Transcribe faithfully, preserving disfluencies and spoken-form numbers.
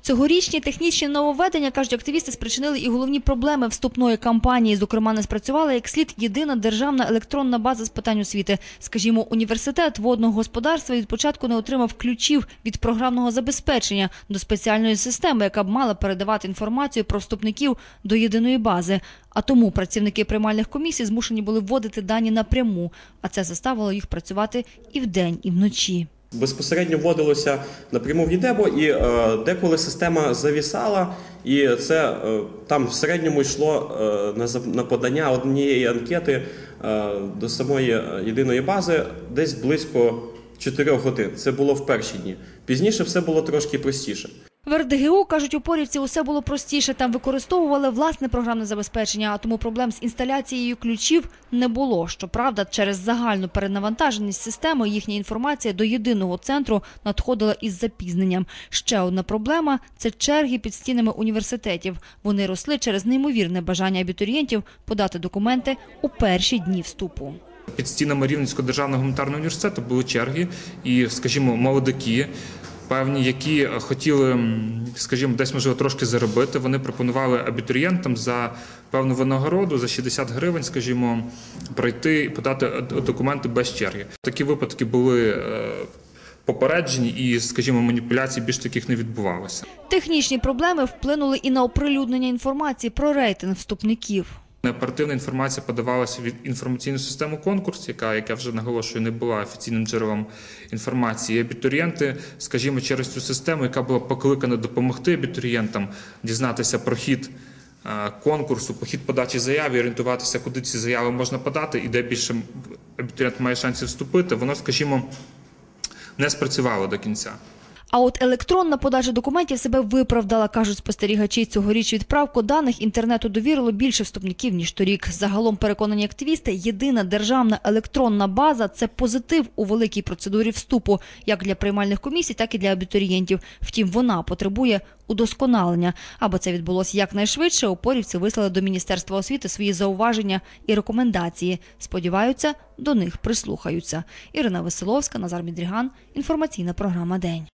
Цьогорічні технічні нововведення, кажуть активісти, спричинили і головні проблеми вступної кампанії. Зокрема, не спрацювала як слід єдина державна електронна база з питань освіти. Скажімо, університет водного господарства від початку не отримав ключів від програмного забезпечення до спеціальної системи, яка б мала передавати інформацію про вступників до єдиної бази. А тому працівники приймальних комісій змушені були вводити дані напряму, а це заставило їх працювати і вдень, і вночі. Безпосередньо вводилося напряму в ЄДЕБО, і е, деколи система завісала, і це е, там в середньому йшло е, на, на подання однієї анкети е, до самої єдиної бази десь близько чотирьох годин. Це було в перші дні. Пізніше все було трошки простіше. В ер де ге у, кажуть опорівці, усе було простіше. Там використовували власне програмне забезпечення, а тому проблем з інсталяцією ключів не було. Щоправда, через загальну перенавантаженість системи їхня інформація до єдиного центру надходила із запізненням. Ще одна проблема – це черги під стінами університетів. Вони росли через неймовірне бажання абітурієнтів подати документи у перші дні вступу. Під стінами Рівненського державного гуманітарного університету були черги і, скажімо, молодики, певні, які хотіли, скажімо, десь, можливо, трошки заробити. Вони пропонували абітурієнтам за певну винагороду, за шістдесят гривень, скажімо, пройти і подати документи без черги. Такі випадки були попереджені і, скажімо, маніпуляцій більш таких не відбувалося. Технічні проблеми вплинули і на оприлюднення інформації про рейтинг вступників. Оперативна інформація подавалася від інформаційну систему «Конкурс», яка, як я вже наголошую, не була офіційним джерелом інформації. І абітурієнти, скажімо, через цю систему, яка була покликана допомогти абітурієнтам дізнатися про хід конкурсу, про хід подачі заяв і орієнтуватися, куди ці заяви можна подати і де більше абітурієнт має шансів вступити, воно, скажімо, не спрацювало до кінця. А от електронна подача документів себе виправдала, кажуть спостерігачі. Цьогоріч відправку даних інтернету довірило більше вступників, ніж торік. Загалом, переконані активісти, єдина державна електронна база – це позитив у великій процедурі вступу, як для приймальних комісій, так і для абітурієнтів. Втім, вона потребує удосконалення. Аби це відбулося якнайшвидше, опорівці вислали до Міністерства освіти свої зауваження і рекомендації. Сподіваються, до них прислухаються. Ірина Веселовська, Назар Мідріган. Інформаційна програма «День».